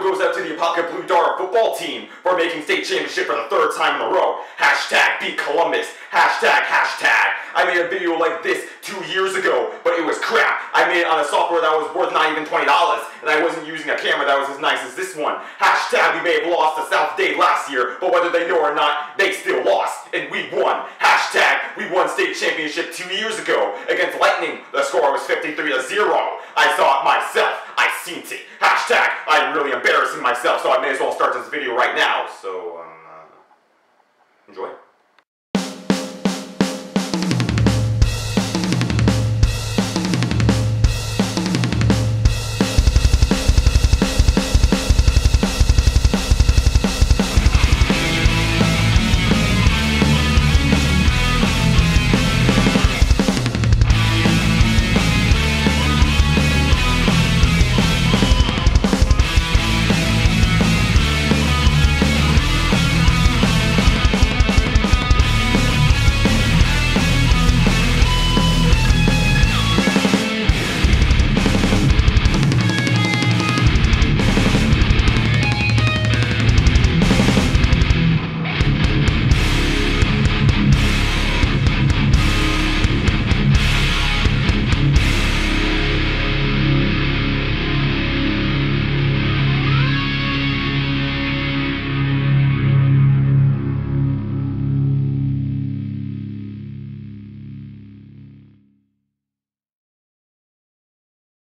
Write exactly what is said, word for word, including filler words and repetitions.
goes out to the Apopka Blue Dart football team for making state championship for the third time in a row. Hashtag beat Columbus. Hashtag, hashtag. I made a video like this two years ago, but it was crap. I made it on a software that was worth not even twenty dollars, and I wasn't using a camera that was as nice as this one. Hashtag we may have lost to South Dade last year, but whether they know or not, they still lost, and we won. Hashtag we won state championship two years ago against Lightning. The score was fifty-three to zero. I saw it myself. I seen it. Hashtag I'm really embarrassing myself, so I may as well start this video right now. So, um, uh, enjoy.